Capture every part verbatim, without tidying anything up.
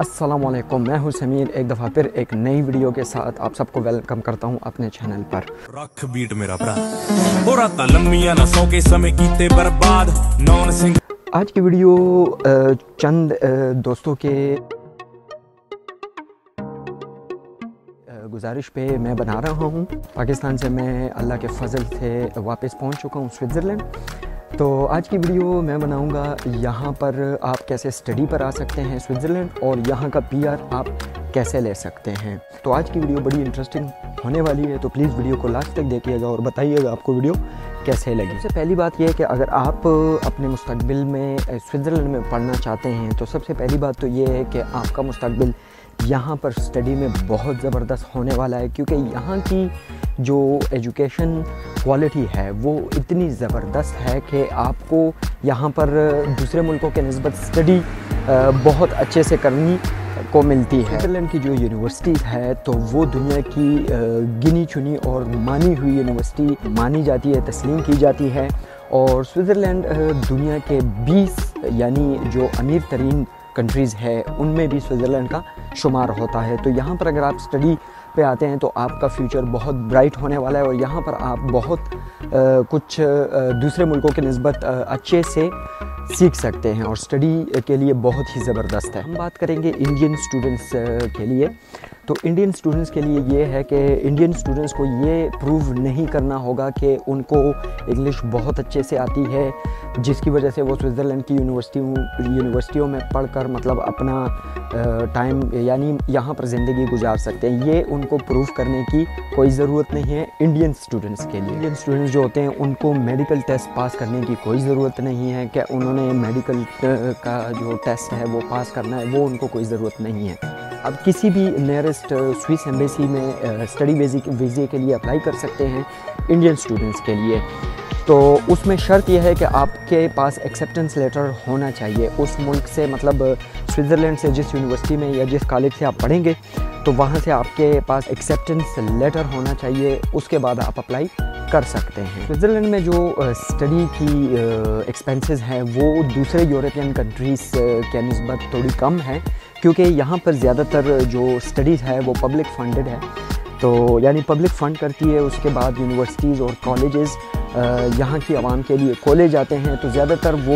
अस्सलामुअलैकुम, मैं हूं समीर। एक दफ़ा फिर एक नई वीडियो के साथ आप सबको वेलकम करता हूं अपने चैनल पर। रख बीट मेरा भरा हो रातां लम्मियां ना सौ के समय कीते बर्बाद नॉन सिंग। आज की वीडियो चंद दोस्तों के गुजारिश पे मैं बना रहा हूं। पाकिस्तान से मैं अल्लाह के फजल से वापस पहुंच चुका हूं स्विट्ज़रलैंड। तो आज की वीडियो मैं बनाऊंगा यहाँ पर आप कैसे स्टडी पर आ सकते हैं स्विट्ज़रलैंड, और यहाँ का पीआर आप कैसे ले सकते हैं। तो आज की वीडियो बड़ी इंटरेस्टिंग होने वाली है, तो प्लीज़ वीडियो को लास्ट तक देखिएगा और बताइएगा आपको वीडियो कैसे लगी। सबसे पहली बात यह है कि अगर आप अपने मुस्तकबिल में स्विट्ज़रलैंड में पढ़ना चाहते हैं तो सबसे पहली बात तो ये है कि आपका मुस्तकबिल यहाँ पर स्टडी में बहुत ज़बरदस्त होने वाला है, क्योंकि यहाँ की जो एजुकेशन क्वालिटी है वो इतनी ज़बरदस्त है कि आपको यहाँ पर दूसरे मुल्कों के निस्बत स्टडी बहुत अच्छे से करनी को मिलती है। स्विट्ज़रलैंड की जो यूनिवर्सिटीज़ है तो वो दुनिया की गिनी चुनी और मानी हुई यूनिवर्सिटी मानी जाती है, तस्लीम की जाती है। और स्विट्ज़रलैंड दुनिया के बीस यानी जो अमीर तरीन कंट्रीज़ है उनमें भी स्विट्ज़रलैंड का शुमार होता है। तो यहाँ पर अगर आप स्टडी पे आते हैं तो आपका फ्यूचर बहुत ब्राइट होने वाला है, और यहाँ पर आप बहुत आ, कुछ आ, दूसरे मुल्कों के निस्बत अच्छे से सीख सकते हैं, और स्टडी के लिए बहुत ही ज़बरदस्त है। हम बात करेंगे इंडियन स्टूडेंट्स के लिए। तो इंडियन स्टूडेंट्स के लिए ये है कि इंडियन स्टूडेंट्स को ये प्रूव नहीं करना होगा कि उनको इंग्लिश बहुत अच्छे से आती है, जिसकी वजह से वो स्विट्ज़रलैंड की यूनिवर्सिटियों यूनिवर्सिटियों में पढ़कर मतलब अपना टाइम यानी यहाँ पर ज़िंदगी गुजार सकते हैं। ये उनको प्रूव करने की कोई ज़रूरत नहीं है इंडियन स्टूडेंट्स के लिए। इंडियन स्टूडेंट्स जो होते हैं उनको मेडिकल टेस्ट पास करने की कोई ज़रूरत नहीं है कि उन्होंने मेडिकल का जो टेस्ट है वो पास करना है, वो उनको कोई ज़रूरत नहीं है। अब किसी भी नियरेस्ट स्विस एम्बेसी में स्टडी वीज़े के लिए अप्लाई कर सकते हैं इंडियन स्टूडेंट्स के लिए। तो उसमें शर्त यह है कि आपके पास एक्सेप्टेंस लेटर होना चाहिए उस मुल्क से, मतलब स्विट्ज़रलैंड से जिस यूनिवर्सिटी में या जिस कॉलेज से आप पढ़ेंगे तो वहाँ से आपके पास एक्सेप्टेंस लेटर होना चाहिए, उसके बाद आप अप्लाई कर सकते हैं। स्विट्ज़रलैंड में जो स्टडी की एक्सपेंसेस हैं वो दूसरे यूरोपियन कंट्रीज़ के निस्बत थोड़ी कम है, क्योंकि यहाँ पर ज़्यादातर जो स्टडीज़ है वो पब्लिक फंडेड है। तो यानी पब्लिक फ़ंड करती है, उसके बाद यूनिवर्सिटीज़ और कॉलेजेस यहाँ की आवाम के लिए खोले जाते हैं। तो ज़्यादातर वो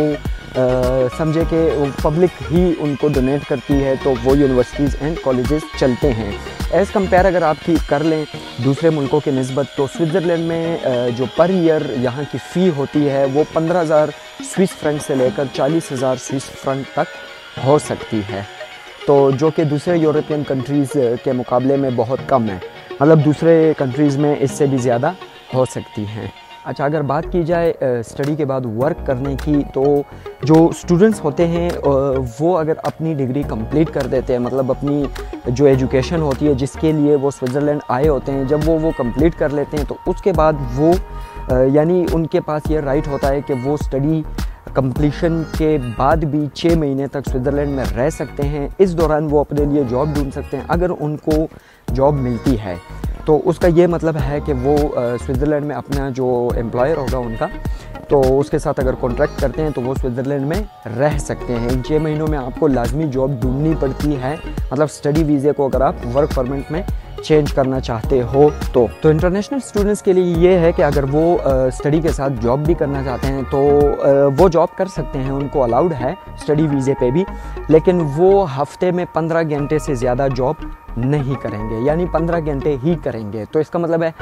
समझे कि पब्लिक ही उनको डोनेट करती है, तो वो यूनिवर्सिटीज़ एंड कॉलेजेस चलते हैं। एज़ कम्पेयर अगर आप की कर लें दूसरे मुल्कों के निस्बत, तो स्विट्ज़रलैंड में जो पर ईयर यहाँ की फ़ी होती है वो पंद्रह हज़ार स्विस फ्रंक से लेकर चालीस हज़ार स्विस फ्रंक तक हो सकती है, तो जो कि दूसरे यूरोपियन कंट्रीज़ के मुकाबले में बहुत कम है। मतलब दूसरे कंट्रीज़ में इससे भी ज़्यादा हो सकती हैं। अच्छा, अगर बात की जाए स्टडी के बाद वर्क करने की, तो जो स्टूडेंट्स होते हैं वो अगर अपनी डिग्री कंप्लीट कर देते हैं, मतलब अपनी जो एजुकेशन होती है जिसके लिए वो स्विट्ज़रलैंड आए होते हैं, जब वो वो कंप्लीट कर लेते हैं तो उसके बाद वो यानी उनके पास ये राइट होता है कि वो स्टडी कंप्लीशन के बाद भी छः महीने तक स्विट्ज़रलैंड में रह सकते हैं। इस दौरान वो अपने लिए जॉब ढूंढ सकते हैं। अगर उनको जॉब मिलती है तो उसका ये मतलब है कि वो स्विट्ज़रलैंड में अपना जो एम्प्लॉयर होगा उनका, तो उसके साथ अगर कॉन्ट्रैक्ट करते हैं तो वो स्विट्ज़रलैंड में रह सकते हैं। इन छः महीनों में आपको लाजमी जॉब ढूंढनी पड़ती है, मतलब स्टडी वीज़े को अगर आप वर्क परमिट में चेंज करना चाहते हो तो तो इंटरनेशनल स्टूडेंट्स के लिए ये है कि अगर वो स्टडी के साथ जॉब भी करना चाहते हैं तो आ, वो जॉब कर सकते हैं, उनको अलाउड है स्टडी वीज़े पे भी, लेकिन वो हफ्ते में पंद्रह घंटे से ज़्यादा जॉब नहीं करेंगे, यानी पंद्रह घंटे ही करेंगे। तो इसका मतलब है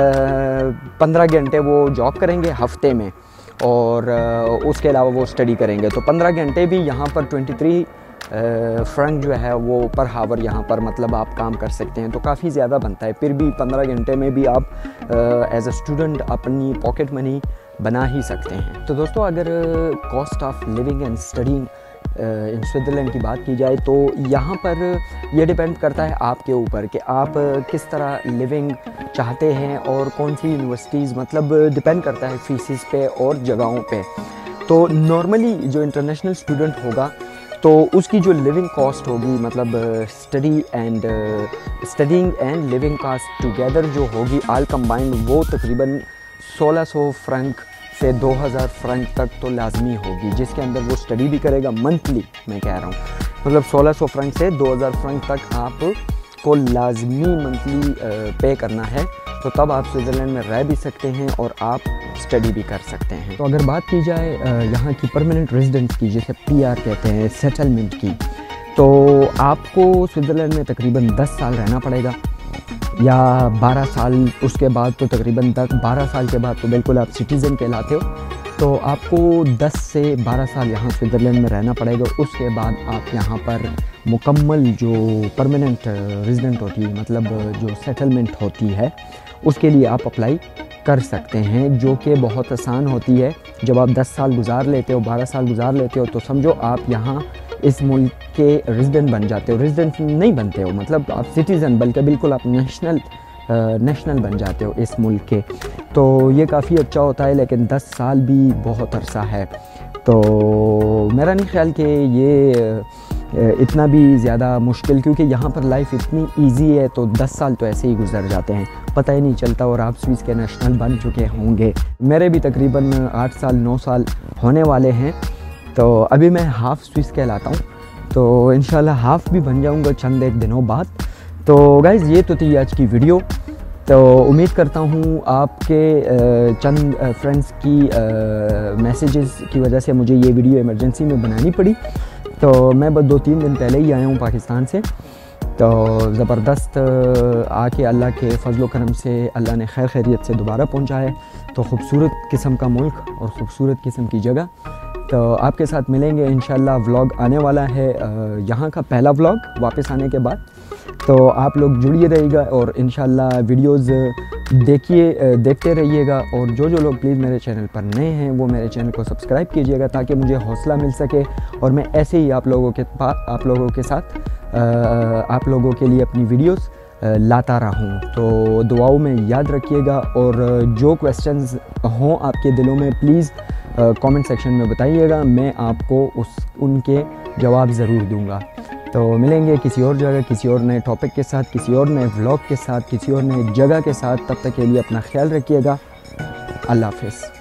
पंद्रह घंटे वो जॉब करेंगे हफ्ते में, और आ, उसके अलावा वो स्टडी करेंगे। तो पंद्रह घंटे भी यहाँ पर ट्वेंटी थ्री फ्रंक जो है वो पर हावर यहाँ पर मतलब आप काम कर सकते हैं, तो काफ़ी ज़्यादा बनता है। फिर भी पंद्रह घंटे में भी आप एज अ स्टूडेंट अपनी पॉकेट मनी बना ही सकते हैं। तो दोस्तों, अगर cost of living and studying in Switzerland की बात की जाए तो यहाँ पर ये डिपेंड करता है आपके ऊपर कि आप किस तरह लिविंग चाहते हैं और कौन सी यूनिवर्सिटीज़, मतलब डिपेंड करता है फीसिस पे और जगहों पे। तो नॉर्मली जो इंटरनेशनल स्टूडेंट होगा तो उसकी जो लिविंग कॉस्ट होगी, मतलब study and studying and living cost together जो होगी ऑल कंबाइंड, वो तकरीबन सोलह सौ फ्रंक से दो हज़ार फ्रंक तक तो लाजमी होगी, जिसके अंदर वो स्टडी भी करेगा मंथली, मैं कह रहा हूँ। मतलब सोलह सौ फ्रंक से दो हज़ार फ्रंक तक आपको लाजमी मंथली पे करना है, तो तब आप स्विट्ज़रलैंड में रह भी सकते हैं और आप स्टडी भी कर सकते हैं। तो अगर बात की जाए यहाँ की परमानेंट रेजिडेंस की, जिसे पी आर कहते हैं, सेटलमेंट की, तो आपको स्विट्ज़रलैंड में तकरीबन दस साल रहना पड़ेगा या बारह साल, उसके बाद तो तकरीबन दस बारह साल के बाद तो बिल्कुल आप सिटीज़न कहलाते हो। तो आपको दस से बारह साल यहाँ स्विट्ज़रलैंड में रहना पड़ेगा। उसके बाद आप यहाँ पर मुकम्मल जो परमानेंट रेजिडेंट होती है, मतलब जो सेटलमेंट होती है, उसके लिए आप अप्लाई कर सकते हैं, जो कि बहुत आसान होती है। जब आप दस साल गुजार लेते हो, बारह साल गुजार लेते हो, तो समझो आप यहाँ इस मुल्क के रेजिडेंट बन जाते हो। रेजिडेंट नहीं बनते हो, मतलब आप सिटीज़न, बल्कि बिल्कुल आप नेशनल नेशनल बन जाते हो इस मुल्क के। तो ये काफ़ी अच्छा होता है, लेकिन दस साल भी बहुत अरसा है। तो मेरा नहीं ख्याल कि ये इतना भी ज़्यादा मुश्किल, क्योंकि यहाँ पर लाइफ इतनी इजी है, तो दस साल तो ऐसे ही गुजर जाते हैं, पता ही नहीं चलता। और आप स्विस के नेशनल बन चुके होंगे। मेरे भी तकरीबन आठ साल नौ साल होने वाले हैं, तो अभी मैं हाफ़ स्विस कहलाता हूँ, तो इंशाल्लाह हाफ़ भी बन जाऊँगा चंद एक दिनों बाद। तो गाइज़ ये तो थी आज की वीडियो। तो उम्मीद करता हूँ आपके चंद फ्रेंड्स की मैसेजेस की वजह से मुझे ये वीडियो इमरजेंसी में बनानी पड़ी। तो मैं बस दो तीन दिन पहले ही आया हूँ पाकिस्तान से, तो ज़बरदस्त आके अल्लाह के फ़ज़ल करम से अल्लाह ने खैर खैरियत से दोबारा पहुँचा है। तो ख़ूबसूरत किस्म का मुल्क और ख़ूबसूरत किस्म की जगह। तो आपके साथ मिलेंगे इंशाल्लाह। व्लॉग आने वाला है, यहाँ का पहला व्लॉग वापस आने के बाद। तो आप लोग जुड़िए रहिएगा और इंशाल्लाह वीडियोज़ देखिए, देखते रहिएगा। और जो जो लोग प्लीज़ मेरे चैनल पर नए हैं, वो मेरे चैनल को सब्सक्राइब कीजिएगा, ताकि मुझे हौसला मिल सके और मैं ऐसे ही आप लोगों के पास आप लोगों के साथ आप लोगों के लिए अपनी वीडियोस लाता रहूं। तो दुआओं में याद रखिएगा, और जो क्वेश्चंस हों आपके दिलों में, प्लीज़ कमेंट सेक्शन में बताइएगा, मैं आपको उस उनके जवाब ज़रूर दूंगा। तो मिलेंगे किसी और जगह, किसी और नए टॉपिक के साथ, किसी और नए व्लॉग के साथ, किसी और नए जगह के साथ। तब तक के लिए अपना ख्याल रखिएगा। अल्लाह हाफ़िज़।